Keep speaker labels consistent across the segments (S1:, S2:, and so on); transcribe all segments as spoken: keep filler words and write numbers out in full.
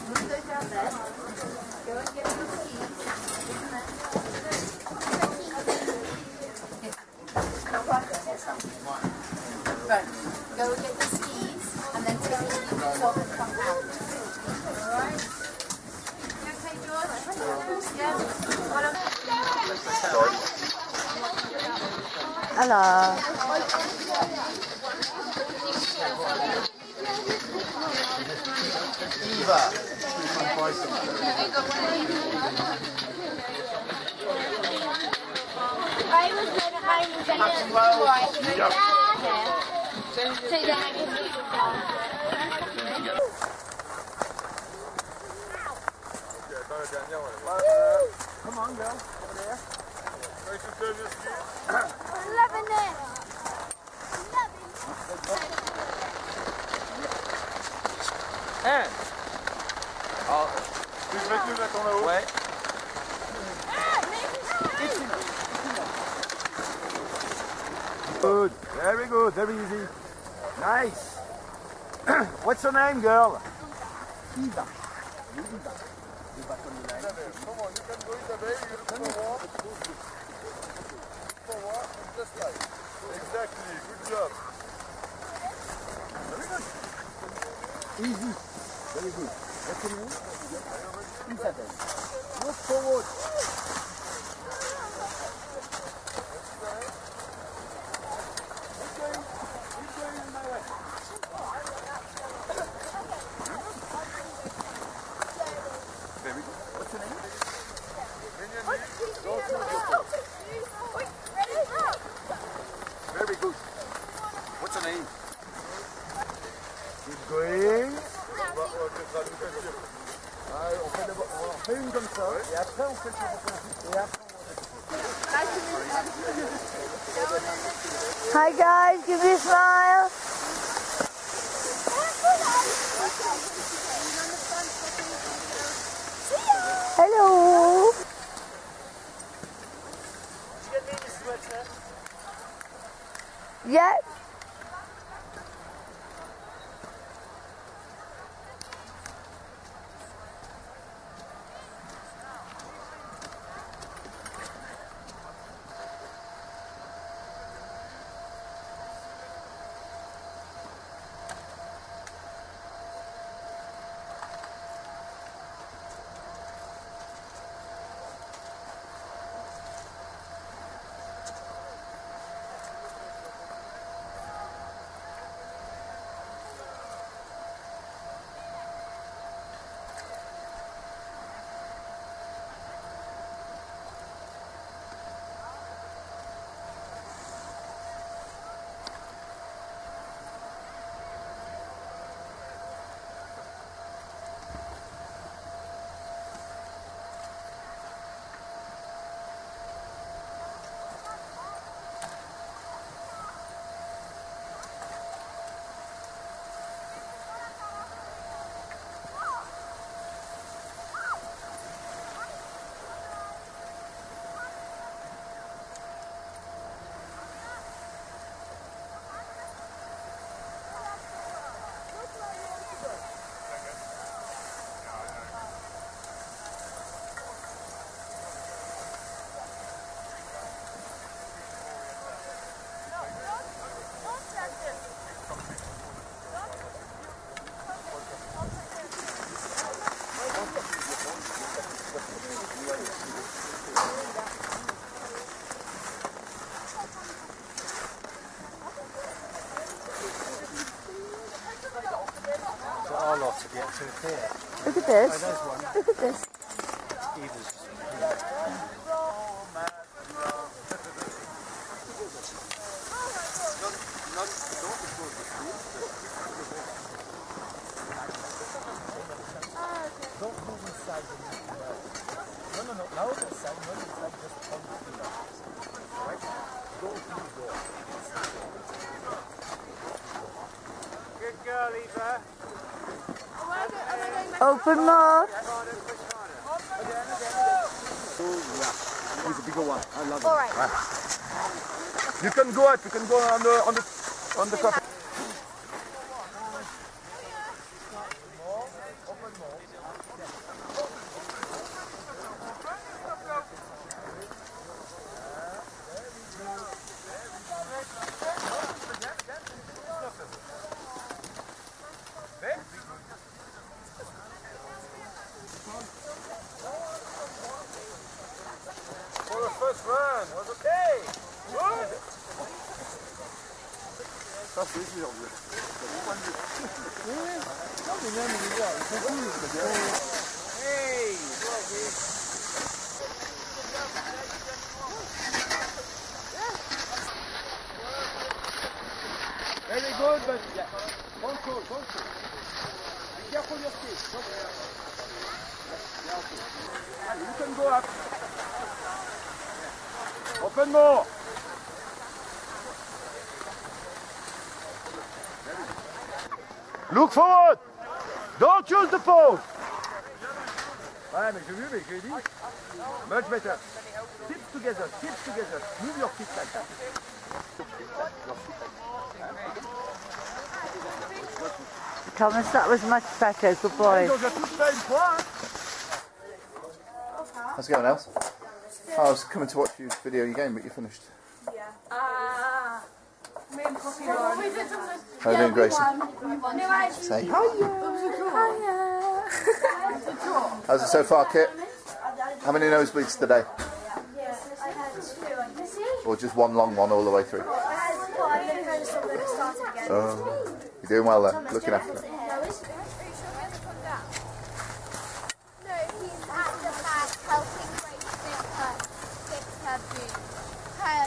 S1: Move those down there. Go and get the skis. Right, go and get the skis and then take the skis off and come out. Alright? You okay, George? Yeah?
S2: Hello.
S3: Eva.
S4: I was going to hide in the before I could yeah. So then I could leave it down.
S3: Come on, girl. Over there.
S4: I'm loving it. Loving it.
S3: Hein? Oh. Tu veux que tu mettes en haut? Ouais. Good. Very good. Very easy. Nice. What's your name, girl? Eva. Eva. Come on, you can go in the bay, you can forward. Forward and just like. Exactly. Good job. Very good. Easy. Very good. What's your name? Isabel. Look forward. Very good. What's your name? Very good. What's your name? Keep going. Allez, on fait d'abord, on fait une comme ça, et après on fait le tour. Et après
S2: Hi guys, give me a smile. Hello.
S3: Did you get me the sweater?
S2: Yes.
S3: Our lot to get to here.
S2: Look at this.
S3: Oh, there's one.
S2: Look at this.
S3: Eva's. Don't move inside the No, no, no. Now the side, not inside, just on the pillar. Right? Go through the door. Good girl, Eva.
S2: Open more.
S3: Oh, yeah. He's a bigger one. I love it.
S4: All right.
S3: You can go up. You can go on the on the on the cup. More. Open more. Ça c'est sûr. Non mais même les gars, ils sont cool. Hey! Very good, but yeah. Control, control. Be careful your feet. Yeah, okay. Allez, you can go up. Open more. Look forward. Don't use the pole. Ouais, mais j'ai vu, mais j'ai dit. Much better. Hips together, hips together. Move your feet like that.
S2: Thomas, that was much better. Good boy.
S5: How's it going, Els? Oh, I was coming to watch your video of your game, but you finished.
S1: Yeah. Ah. Me and Poppy won.
S5: How are you doing, Grayson? Say hi. How's it so far, Kit? How many nosebleeds today?
S1: Yeah, I had two.
S5: Or just one long one all the way through?
S1: I had one, and then I just started again.
S5: Oh, you're doing well then, looking after it.
S4: No, he's at the back helping Grace fix her, fix her boot. Her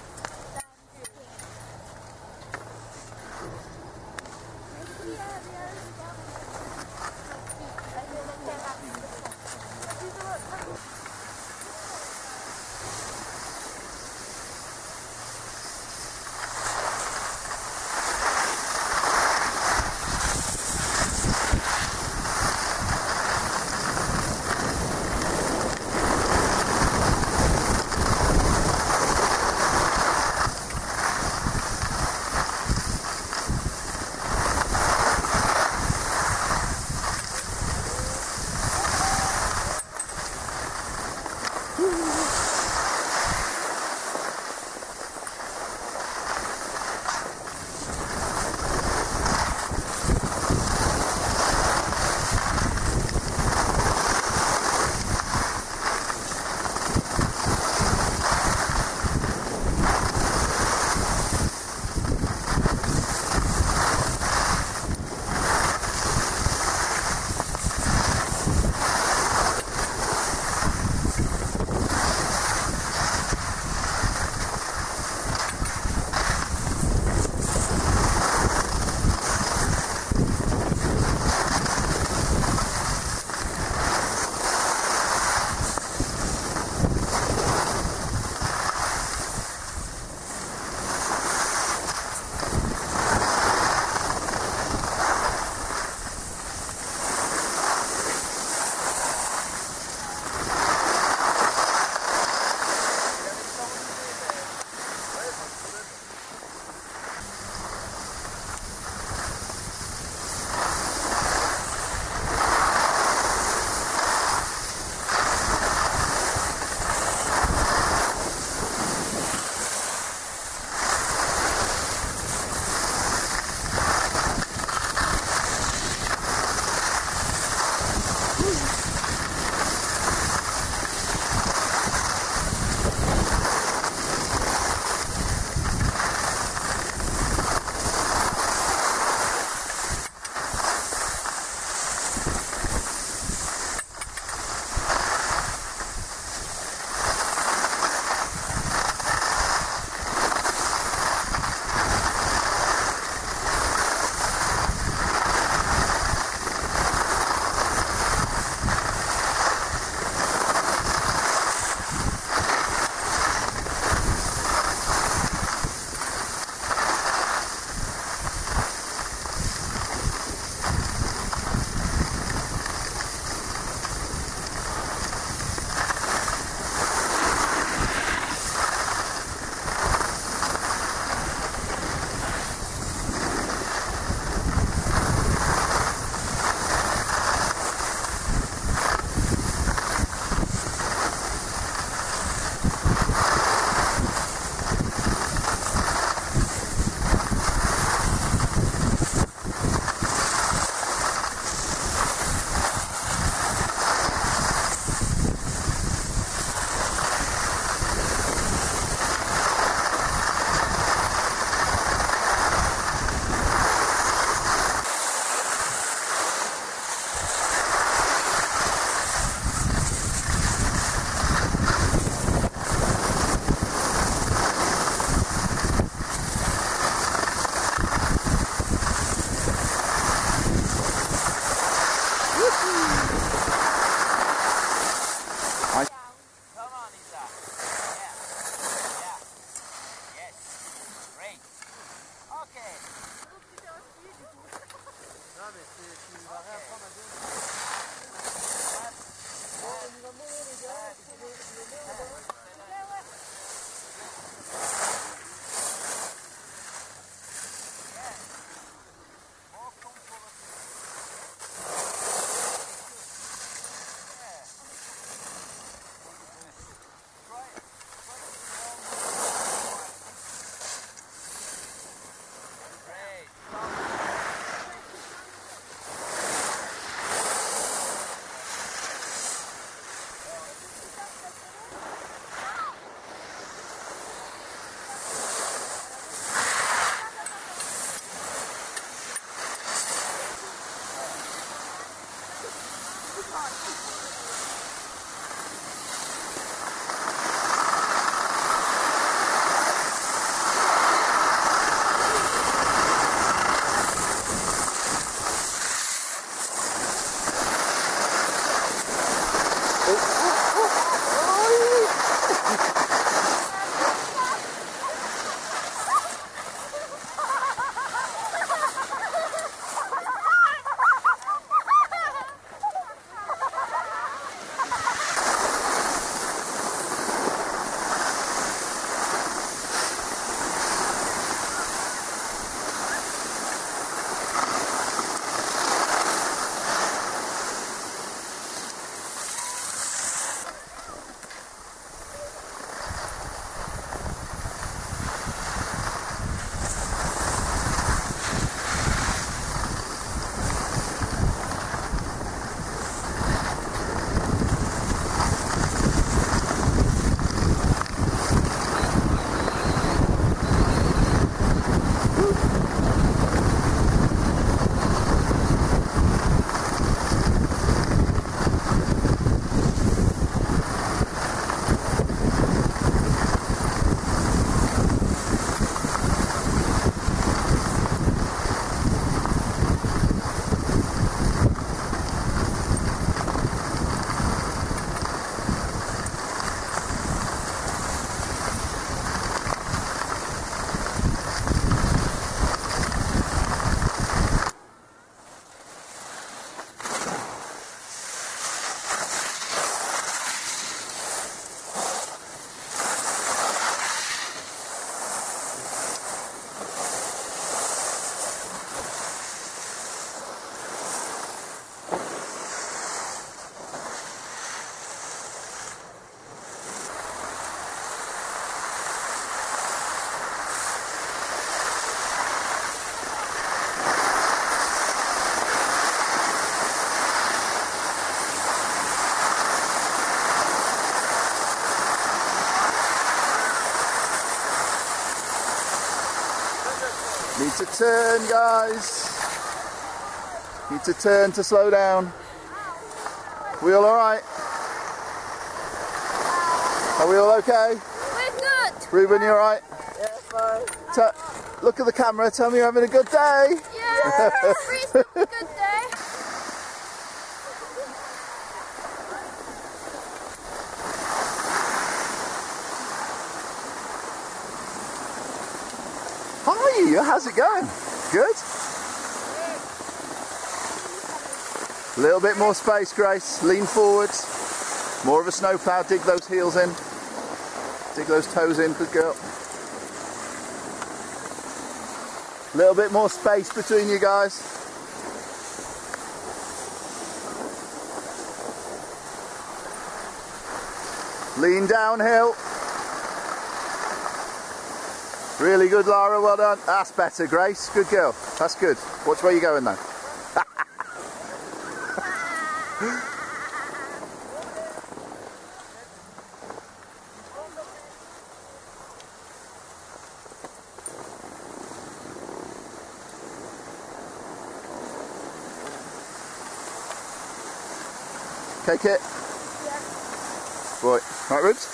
S3: mais tu vas rien prendre à deux.
S5: Need to turn, guys. Need to turn to slow down. We all alright? Are we all okay?
S4: We're good.
S5: Reuben, you alright?
S3: Yeah, fine.
S5: Ta look at the camera, tell me you're having a good day.
S4: Yeah, reasonably good day.
S5: Hi, how's it going? Good? A little bit more space, Grace. Lean forward. More of a snowplow. Dig those heels in. Dig those toes in. Good girl. A little bit more space between you guys. Lean downhill. Really good, Lara, well done. That's better, Grace. Good girl. That's good. Watch where you're going though. Okay, Kit?
S4: Yeah.
S5: Right. Right, Rubes?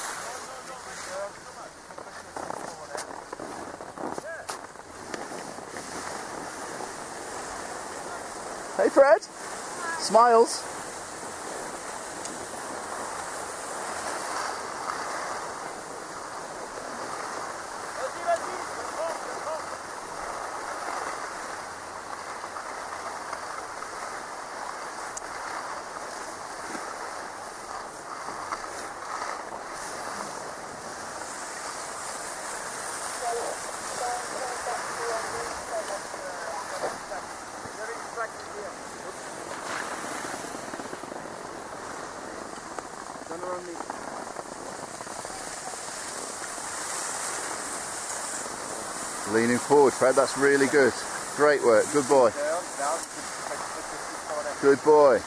S5: Hey, Fred. Smiles. Leaning forward, Fred, that's really good. Great work, good boy. Good boy.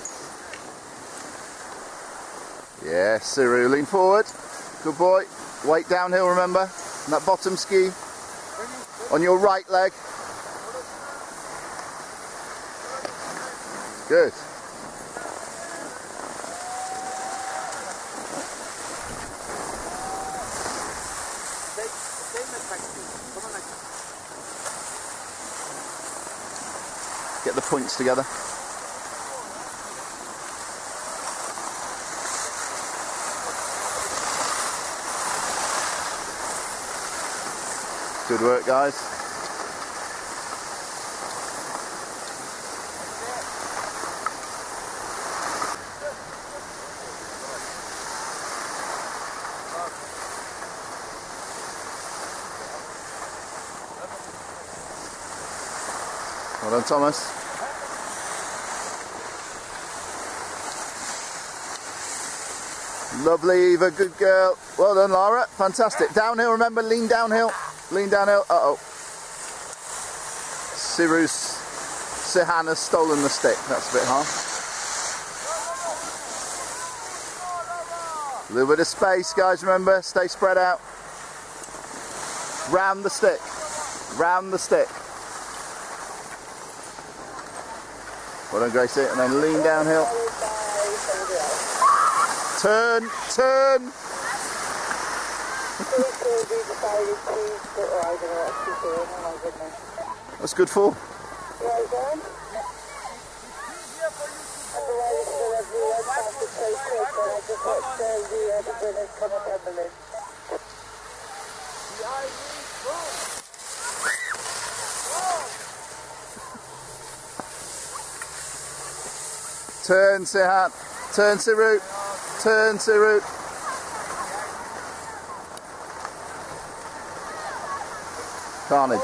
S5: Yeah, Siru, lean forward. Good boy. Weight downhill, remember? And that bottom ski on your right leg. Good. Get the points together. Good work, guys. Well done, Thomas. Lovely, Eva, good girl. Well done, Lara. Fantastic. Downhill, remember, lean downhill. Lean downhill. Uh-oh. Siru's, Sihan has stolen the stick. That's a bit hard. A little bit of space, guys, remember. Stay spread out. Round the stick. Round the stick. Well done, Gracie. And then lean downhill. Turn, turn. That's good fall. Turn, Sihan. Turn, Siru. Turn, Siru. Carnage.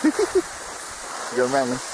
S5: You're going round then.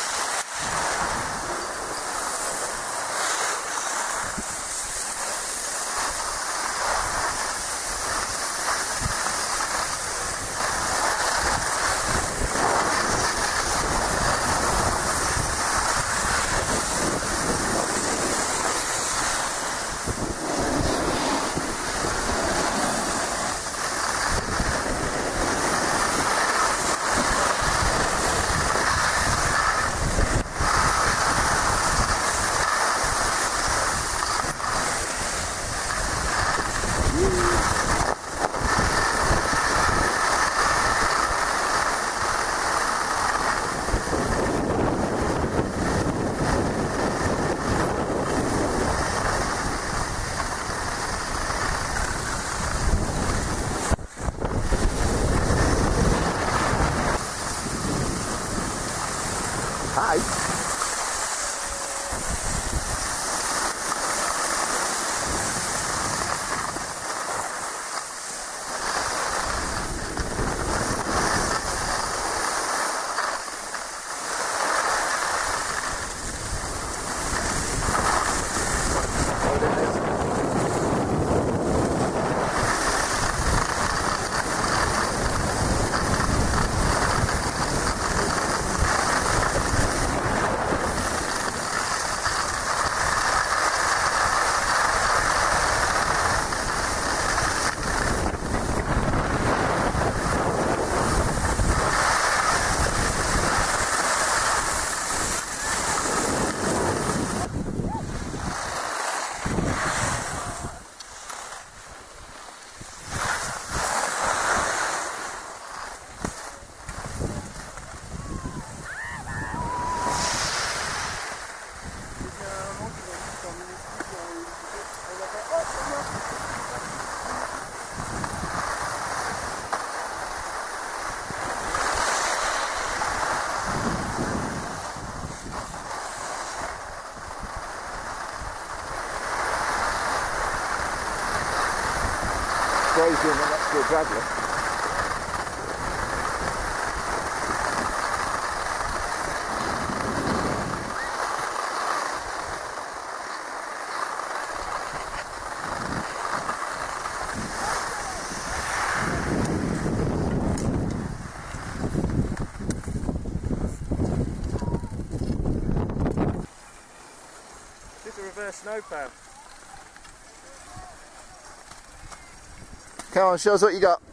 S5: Hi. Gray's doing the next door gradually.
S3: This is a reverse snowplow.
S5: Come on, show us what you got.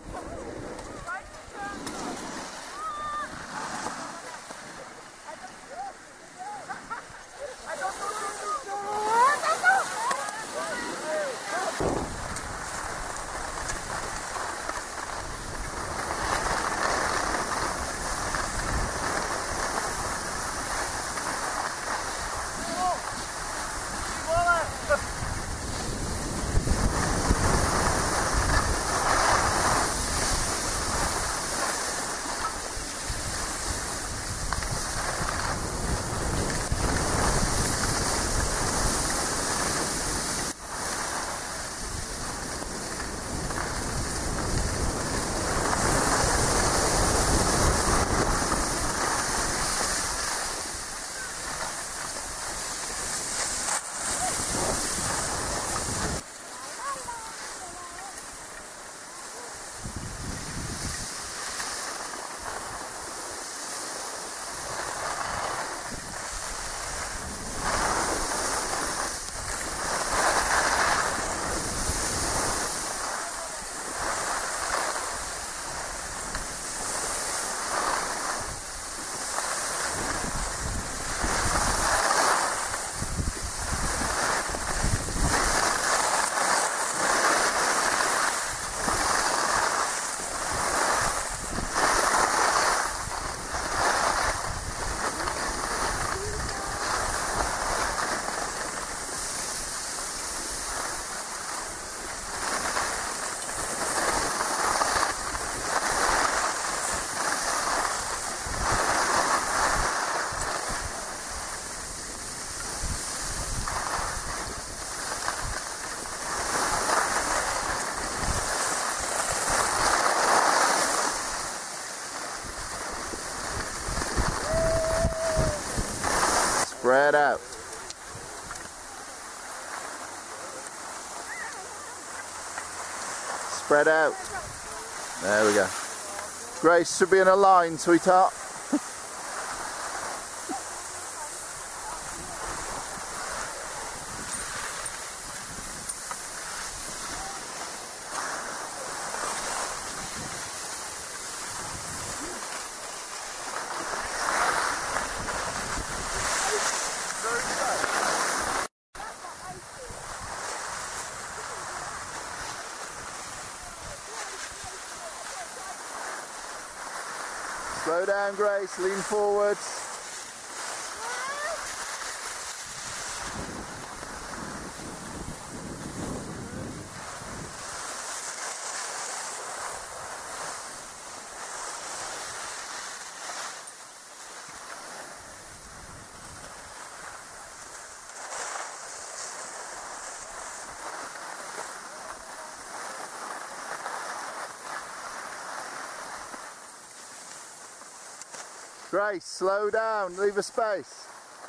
S5: Spread out. Spread out. There we go. Grace should be in a line, sweetheart. Slow down, Grace, lean forwards. Grace, slow down, leave a space.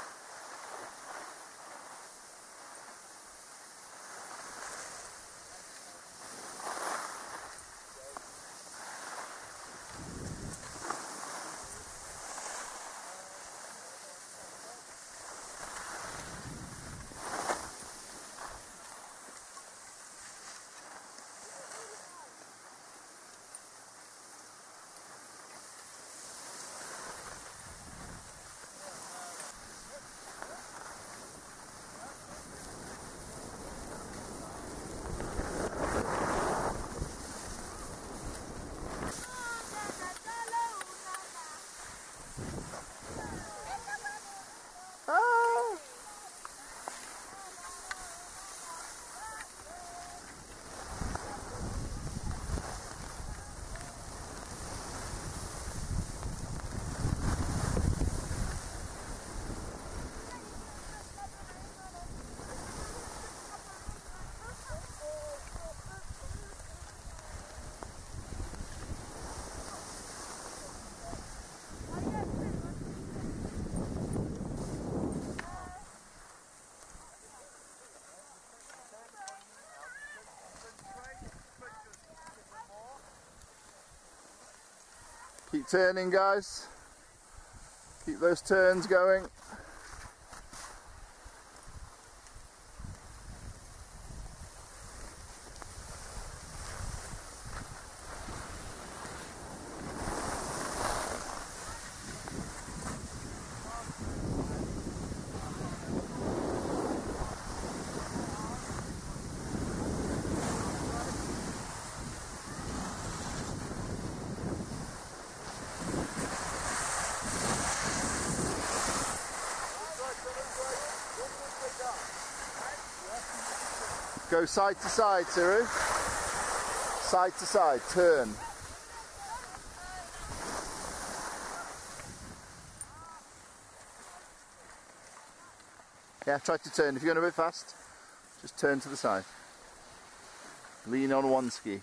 S5: Keep turning, guys. Keep those turns going. Go side to side, Siru. Side to side, turn. Yeah, try to turn. If you're going a bit fast, just turn to the side. Lean on one ski.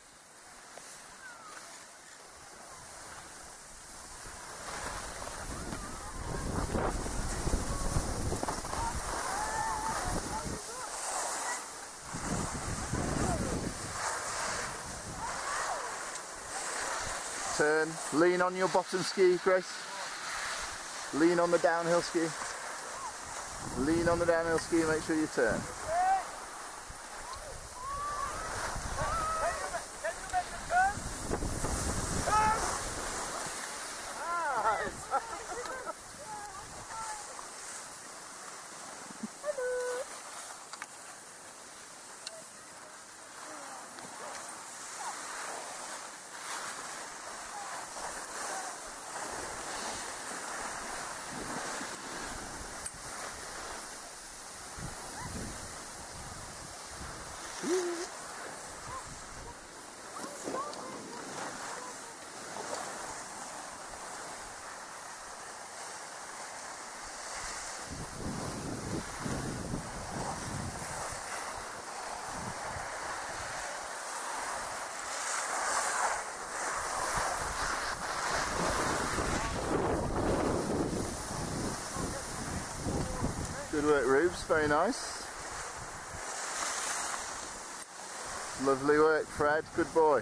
S5: Turn, lean on your bottom ski, Grace. Lean on the downhill ski. Lean on the downhill ski and make sure you turn. Good work, Rubes, very nice. Lovely work, Fred, good boy.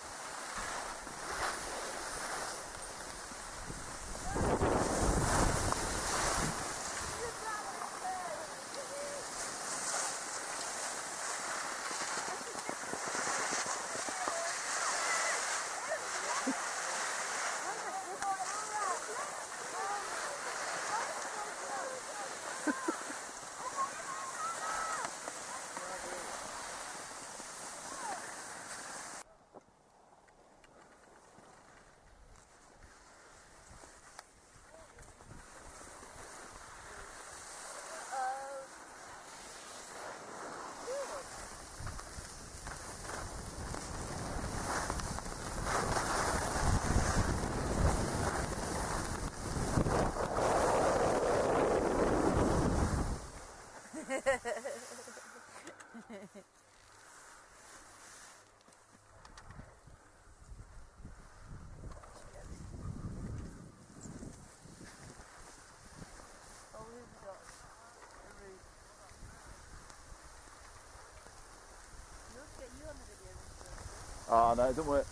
S5: Oh no, it doesn't work.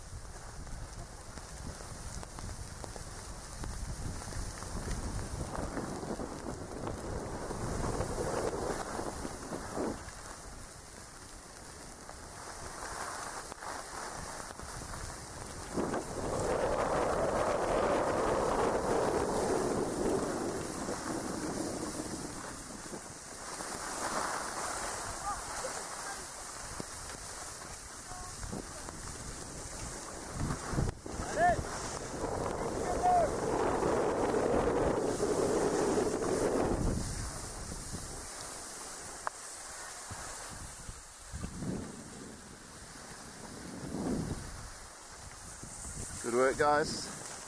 S5: Good work, guys.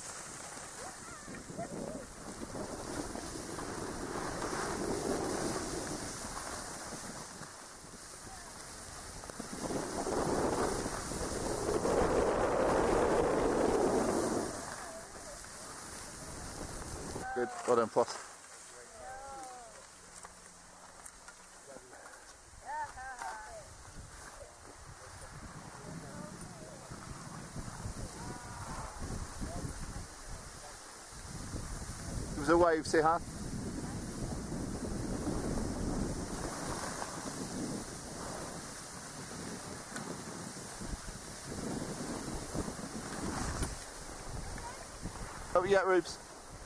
S5: Good, well done, Poss. Give us a wave, Sihan. Oh yeah, Rubes.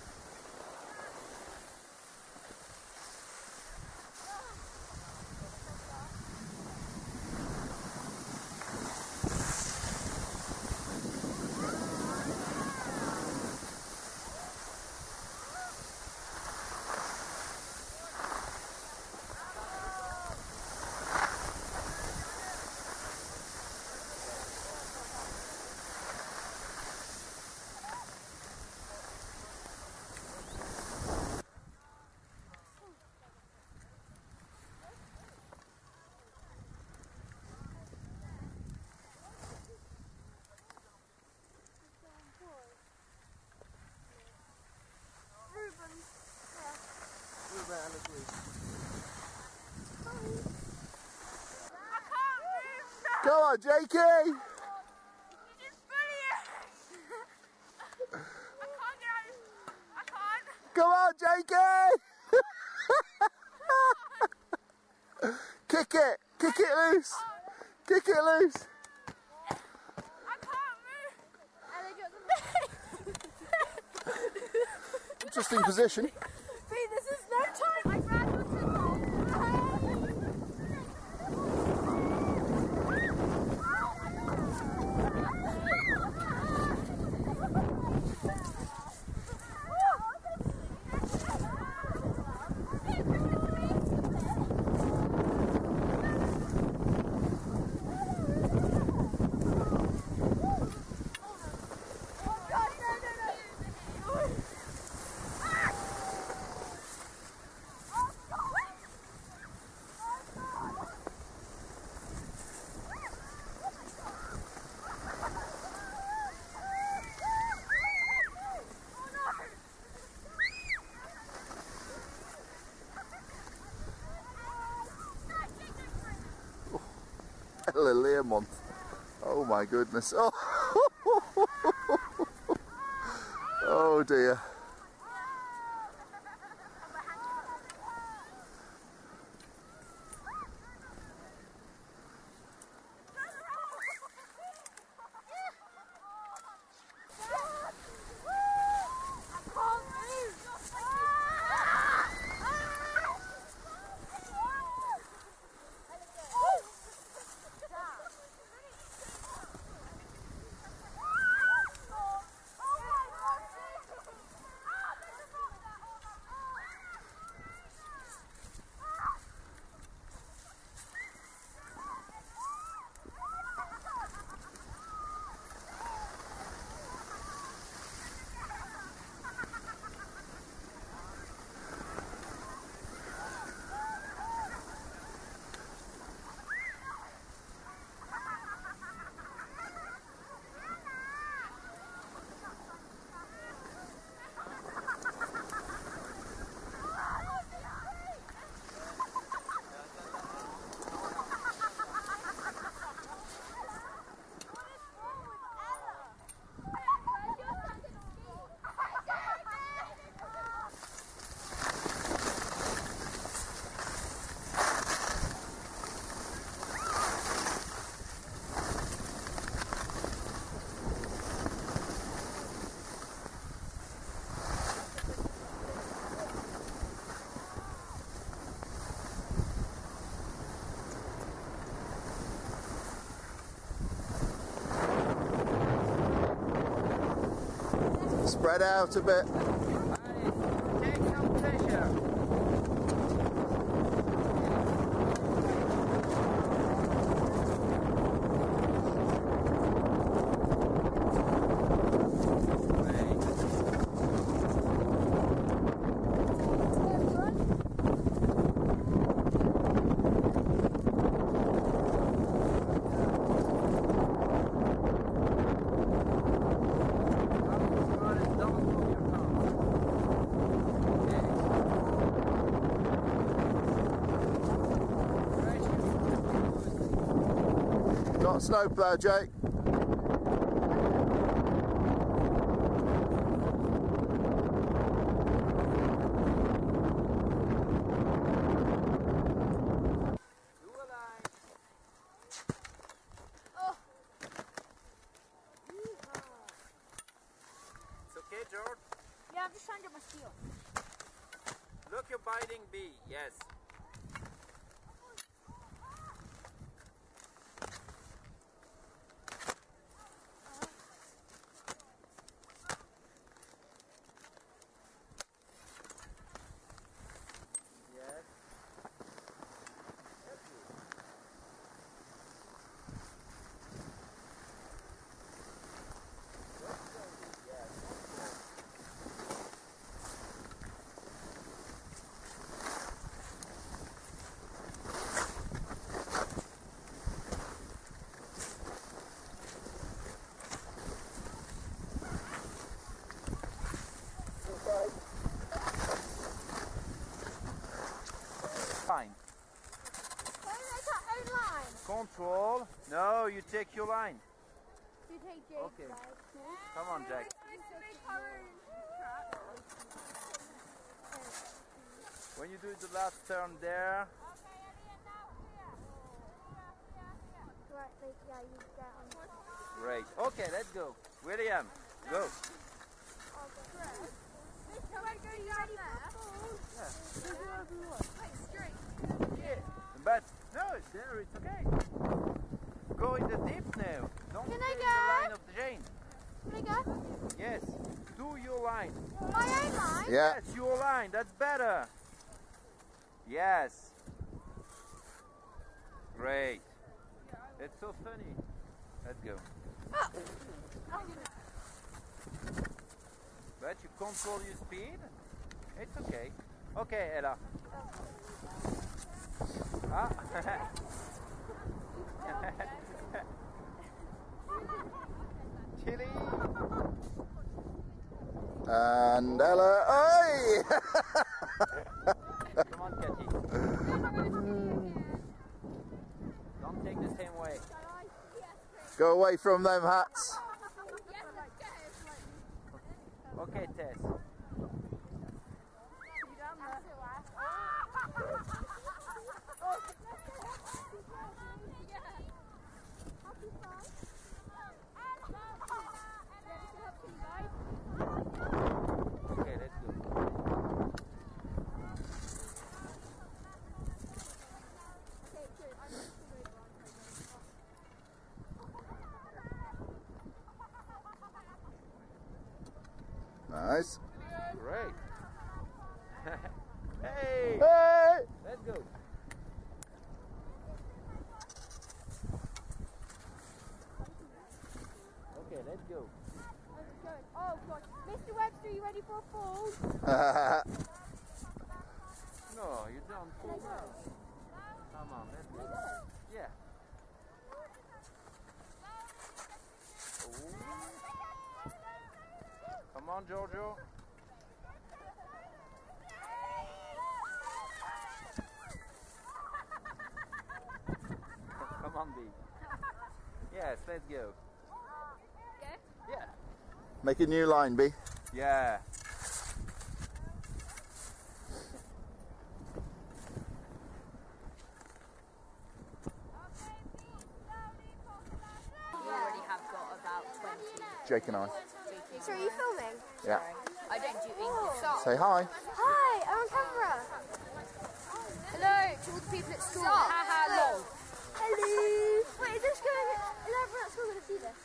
S5: Go on, J K!
S4: You just bully it! I can't get out. I can't.
S5: Come on, J K! Kick it! Kick it loose! Kick it loose!
S4: I can't move.
S5: Interesting position.
S4: Pete, this is no time. My grandma's
S5: Learmont. Oh my goodness. Oh, oh dear. Spread out a bit.
S3: Take some pleasure.
S5: Not snowplow, Jake.
S3: It's okay, George?
S4: Yeah, I'm just trying to get my steel.
S3: Look, you're biting bee. Yes. Yes. Fine.
S4: Can I make our own line?
S3: Control. No, you take your line.
S4: You take Jake's
S3: Okay.
S4: side.
S3: Come on, Jack. When you do the last turn there,
S4: Right, like, yeah, you get on.
S3: great. Okay, let's go. William, go. Yeah. But no, it's there. It's okay. Go in the deep now. Don't
S4: Can
S3: stay
S4: I
S3: in
S4: go?
S3: the line of the Jane.
S4: Can I go?
S3: Yes. Do your line.
S4: My own line?
S5: Yeah.
S3: Yes, your line. That's better. Yes. Great. It's so funny. Let's go. But you control your speed. It's okay. Okay, Ella. Ah. Chili.
S5: And Ella, oi!
S3: Come on, Cathy. Don't take the same way.
S5: Go away from them hats.
S3: Okay, Tess. Okay, let's go.
S5: Nice.
S3: Great. Hey!
S5: Hey!
S3: Let's go. Okay, let's go.
S4: Oh God, Mister Webster, are you ready for a fall?
S3: No, you don't fall now. Come on, let's go. Yeah. Ooh. Come on, Giorgio. Come on, B. Yes, let's go.
S4: Yeah?
S3: Yeah.
S5: Make a new line, B.
S3: Yeah.
S1: We already have got about twenty.
S5: Jake and I.
S4: So are you filming?
S5: Yeah.
S1: I don't do English.
S5: Say hi.
S4: Hi, I'm on camera.
S1: Hello to all the people at school. Ha ha lol.
S4: Hello. Wait, is this going? Is everyone at school going to see this?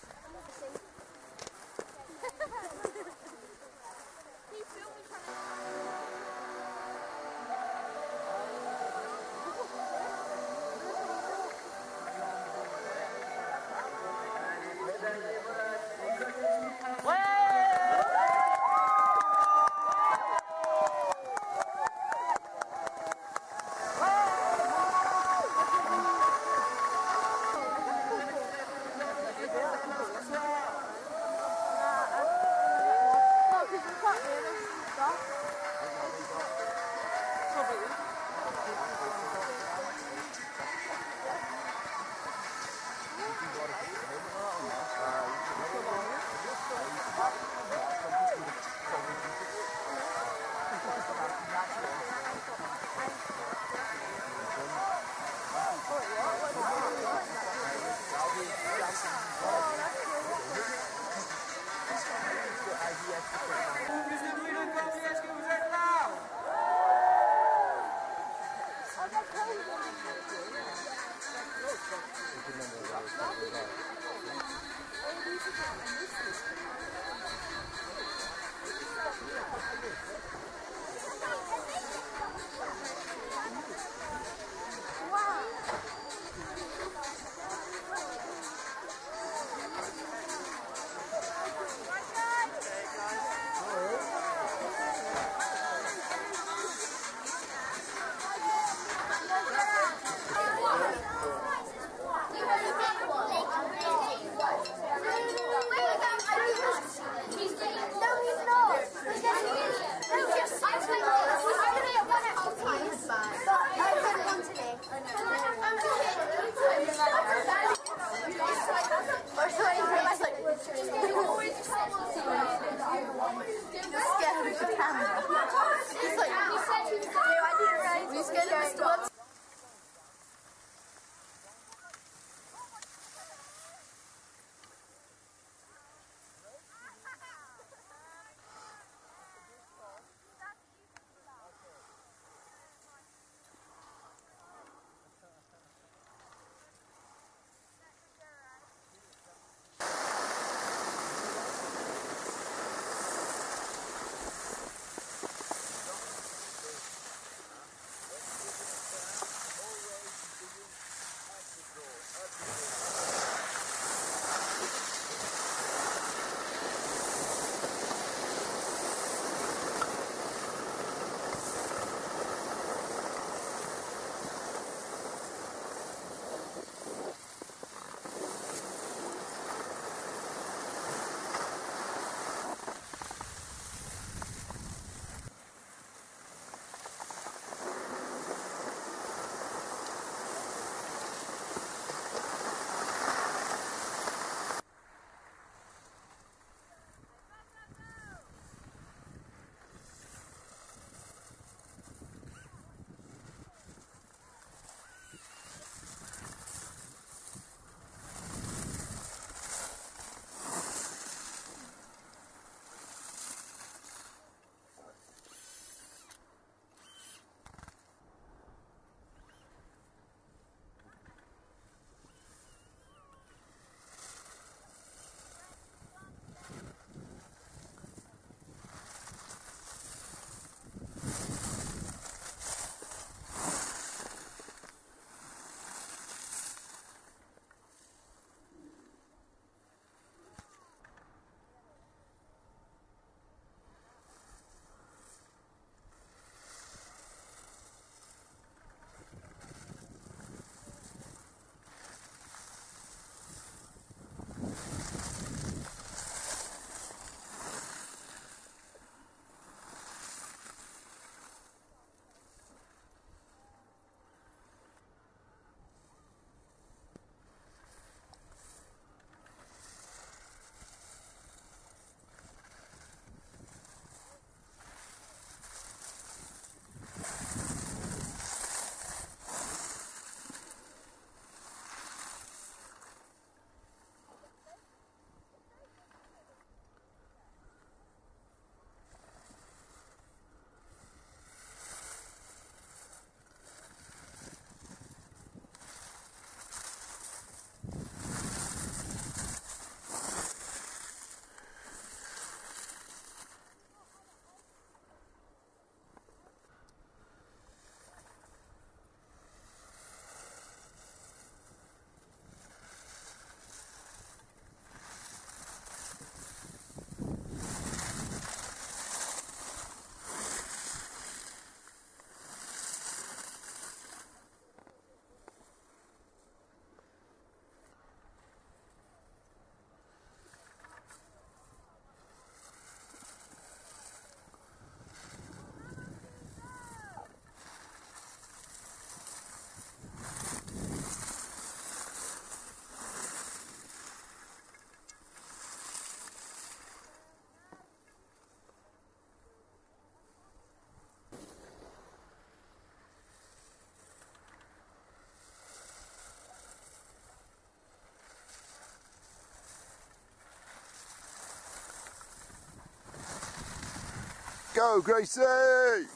S5: Go, Gracie!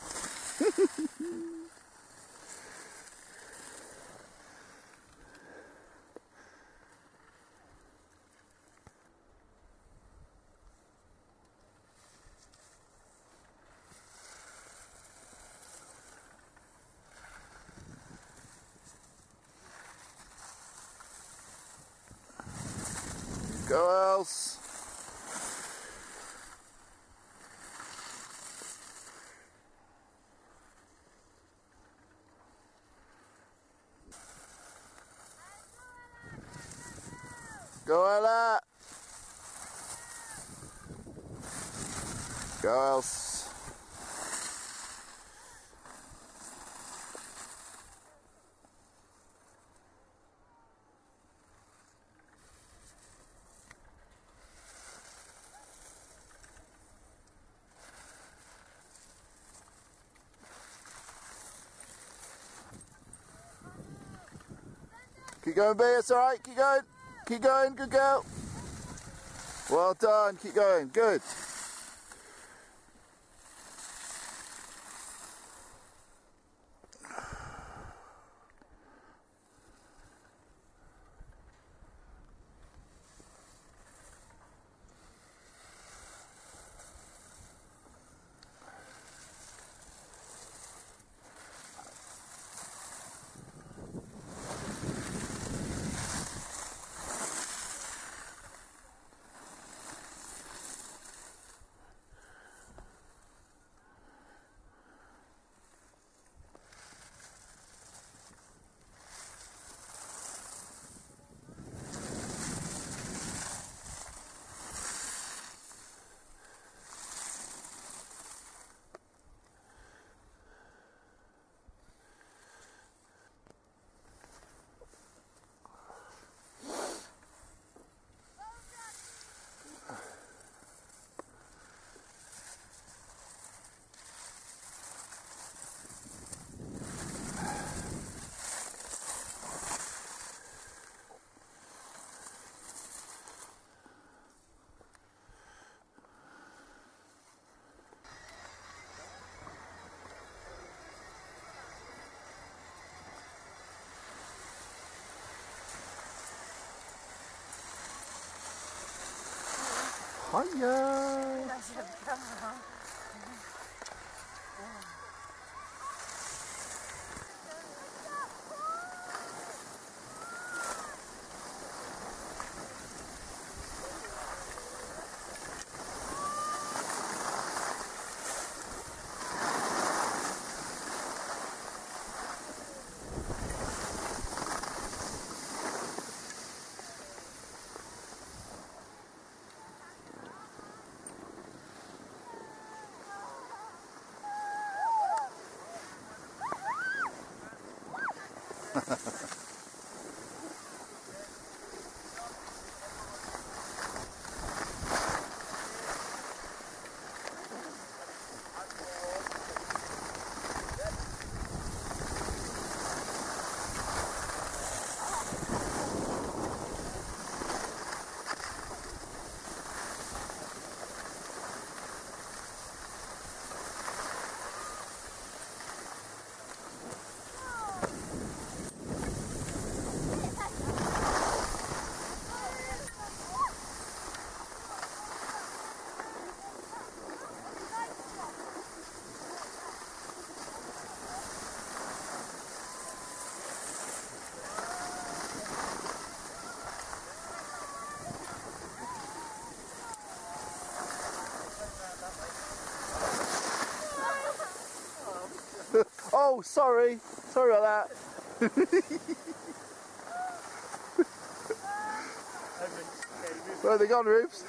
S5: Go, else. Go, Ella. Go, else. Keep going, B, it's alright, keep going, keep going, good girl. Well done, keep going, good. Hiya! Oh, sorry. Sorry about that. Where are they gone, Rubes?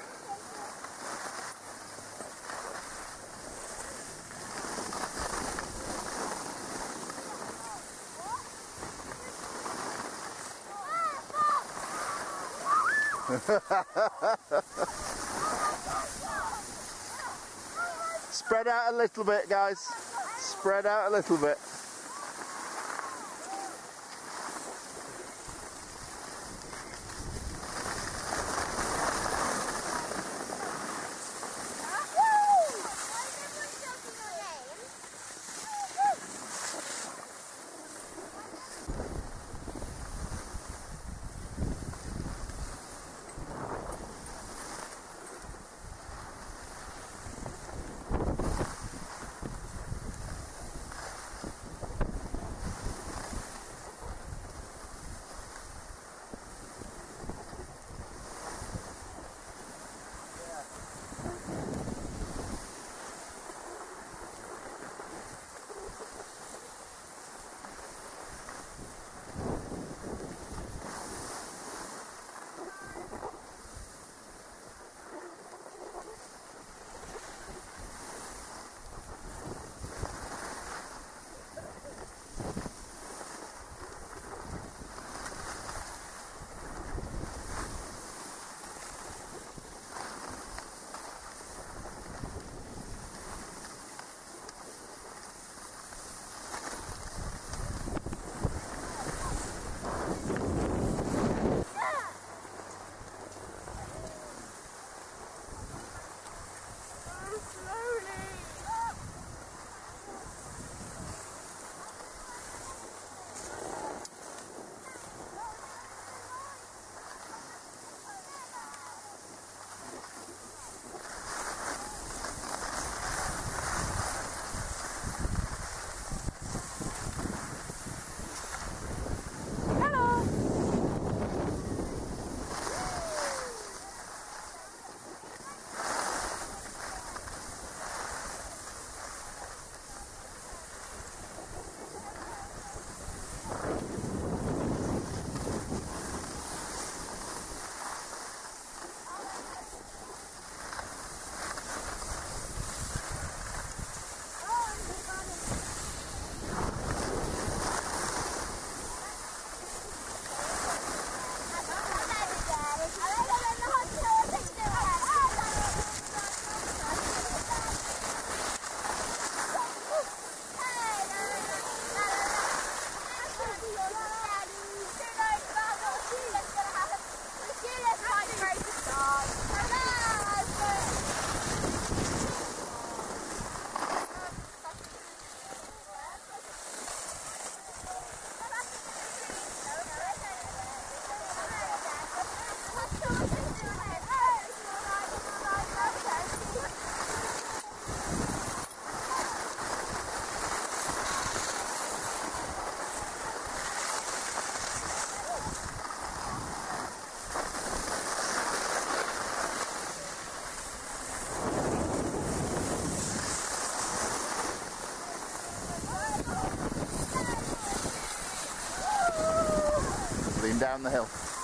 S5: Spread out a little bit, guys. Spread out a little bit. down the hill.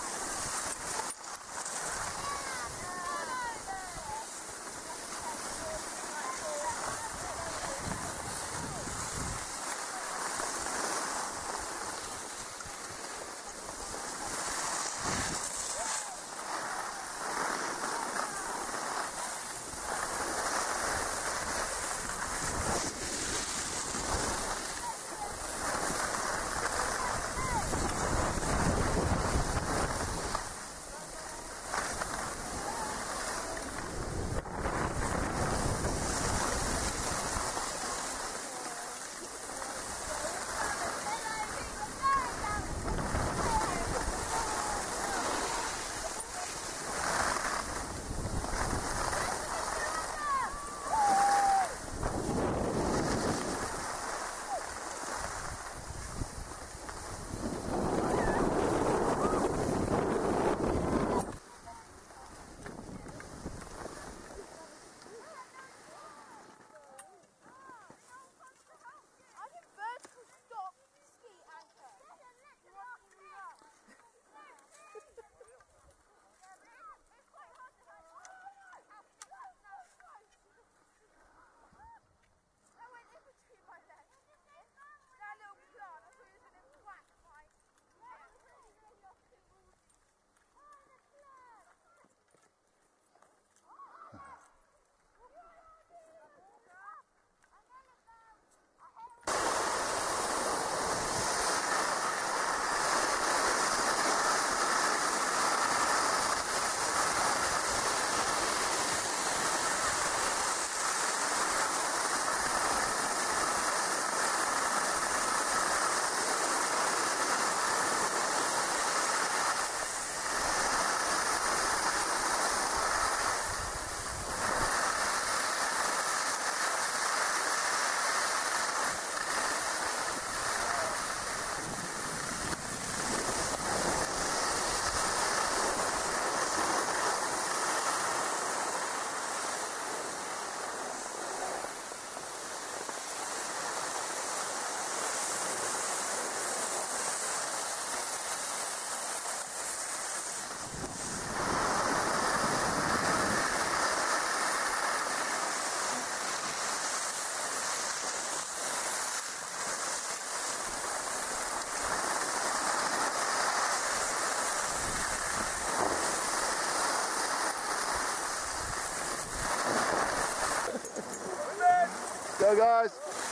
S5: Go guys!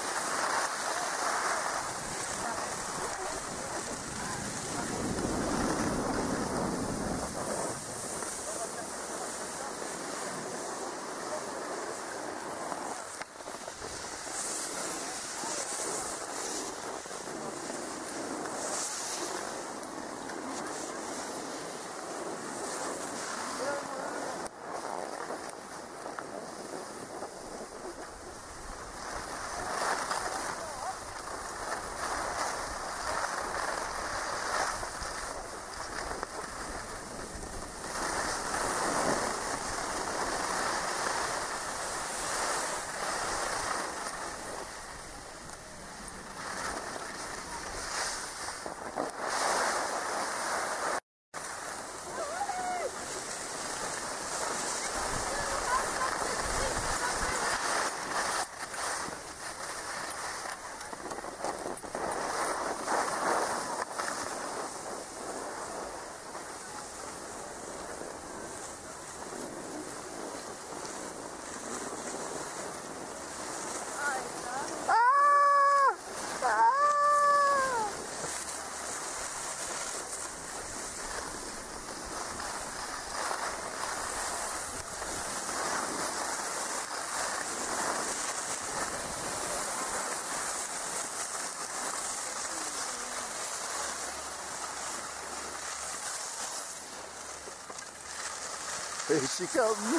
S5: Here she comes.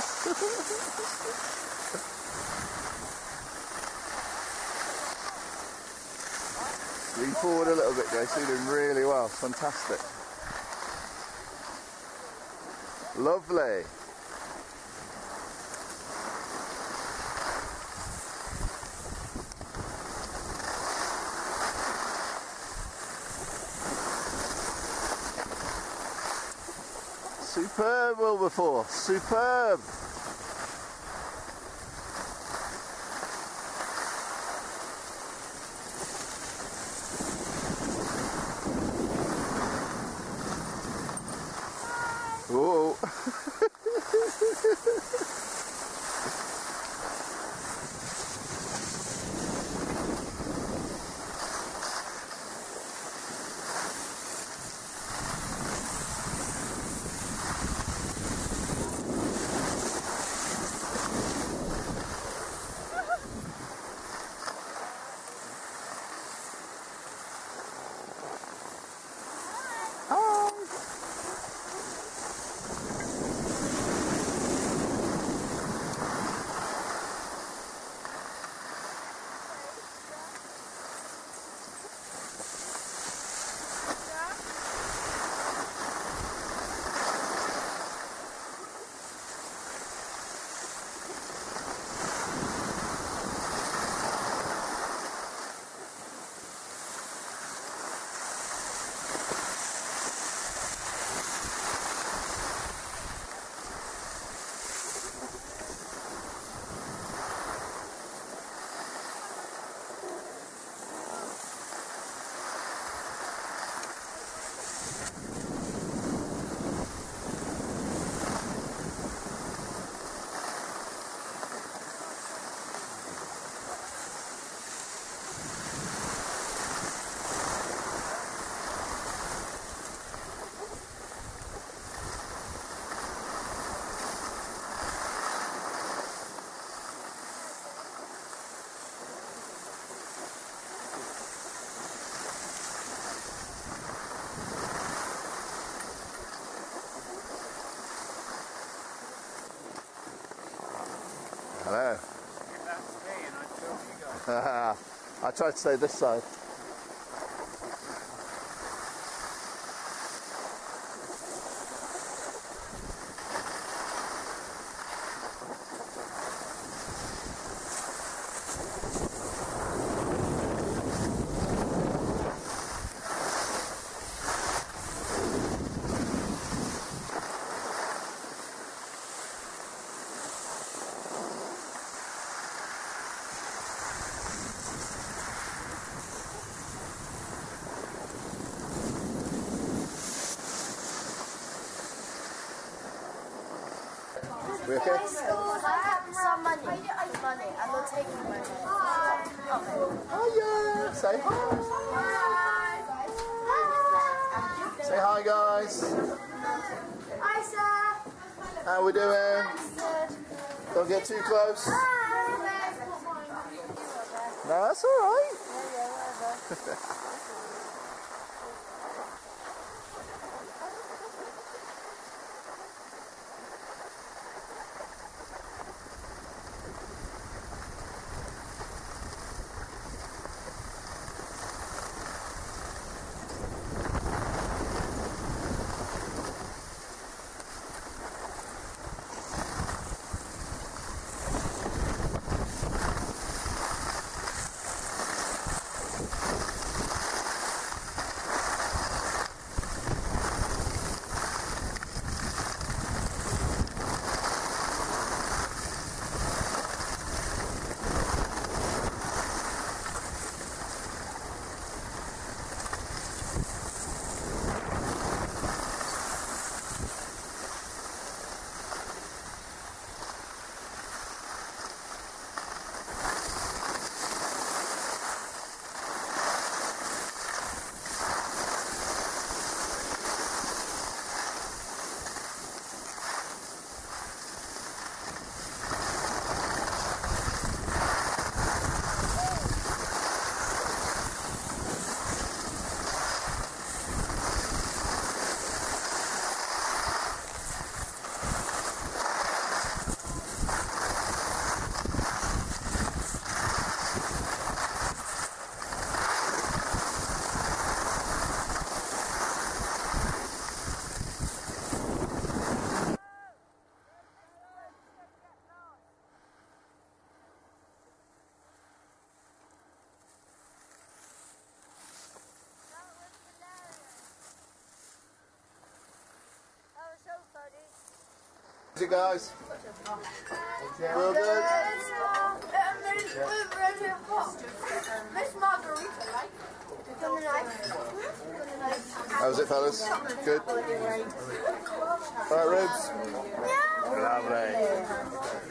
S5: Lean forward a little bit, Grace. You're doing really well. Fantastic. Lovely. Superb, Wilberforce. Superb. Whoa. Hello.
S3: That's me and I film you guys.
S5: I tried to stay this side. We okay?
S1: I have some money. Money. I'm not taking money.
S5: Hiya! Say hi! Say hi, guys!
S1: Hi, sir.
S5: How we doing? Don't get too close. No, that's alright. How's it, guys? Real good?
S1: Miss Margarita, like?
S5: How's it, fellas? Good? Alright, ribs? Lovely.